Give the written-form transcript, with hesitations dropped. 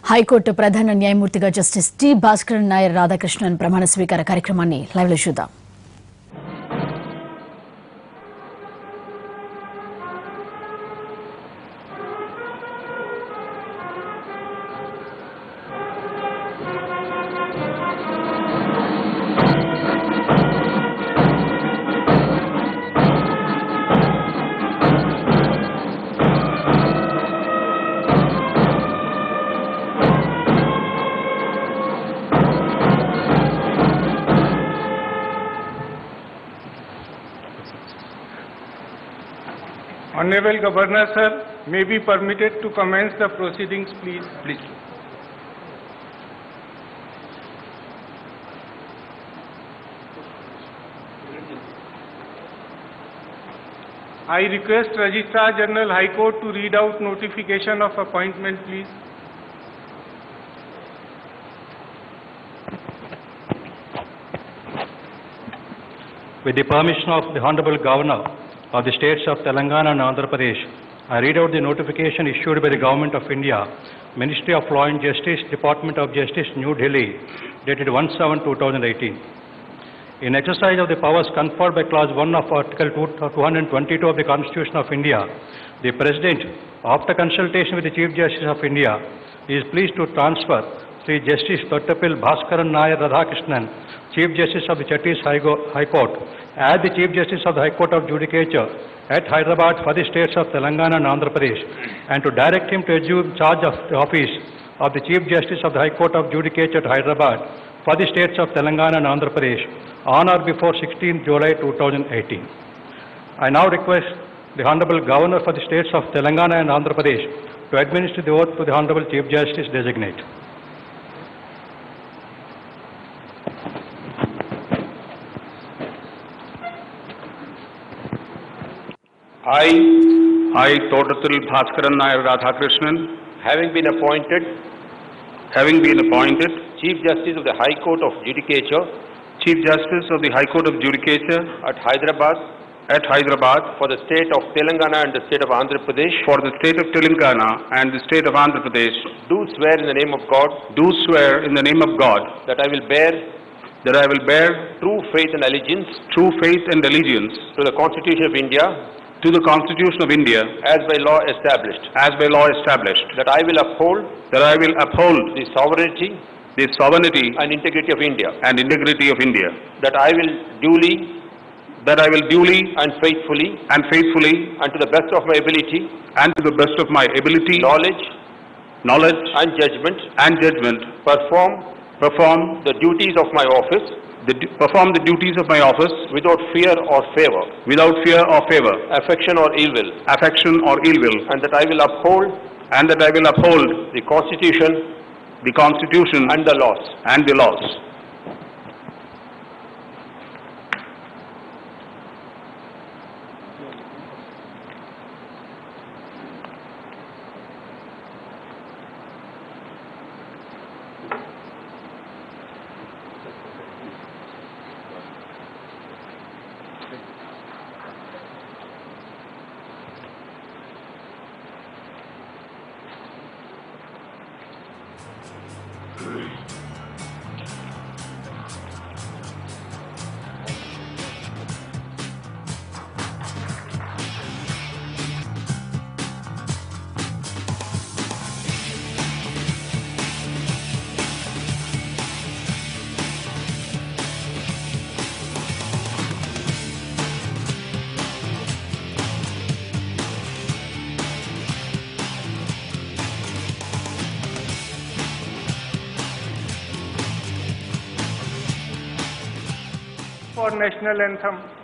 High court ప్రధాన న్యాయమూర్తిగా justice T Bhaskaran Nair Radhakrishnan ప్రమాణ స్వీకార కార్యక్రమాన్ని లైవ్ లో చూద్దాం. Honorable Governor, sir, may be permitted to commence the proceedings, please. Please. I request Registrar General High Court to read out notification of appointment, please. With the permission of the Honorable Governor of the states of Telangana and Andhra Pradesh, I read out the notification issued by the Government of India, Ministry of Law and Justice, Department of Justice, New Delhi, dated 1/7/2018. In exercise of the powers conferred by Clause 1 of Article 222 of the Constitution of India, the President, after consultation with the Chief Justice of India, is pleased to transfer Sri Justice Thottathil Bhaskaran Nair Radhakrishnan, Chief Justice of the Chhattisgarh High Court, as the Chief Justice of the High Court of Judicature at Hyderabad for the states of Telangana and Andhra Pradesh, and to direct him to assume charge of the office of the Chief Justice of the High Court of Judicature at Hyderabad for the states of Telangana and Andhra Pradesh on or before 16 July 2018. I now request the Honorable Governor for the states of Telangana and Andhra Pradesh to administer the oath to the Honorable Chief Justice designate. I, Thottathil Bhaskaran Nair Radhakrishnan, having been appointed Chief Justice of the High Court of Judicature, at Hyderabad, for the state of Telangana and the state of Andhra Pradesh, do swear in the name of God, that I will bear true faith and allegiance to the Constitution of India, as by law established, that I will uphold the sovereignty and integrity of India, that I will duly and faithfully and to the best of my ability, knowledge and judgment, perform the duties of my office without fear or favor, affection or ill will, and that I will uphold the Constitution and the laws. For national anthem.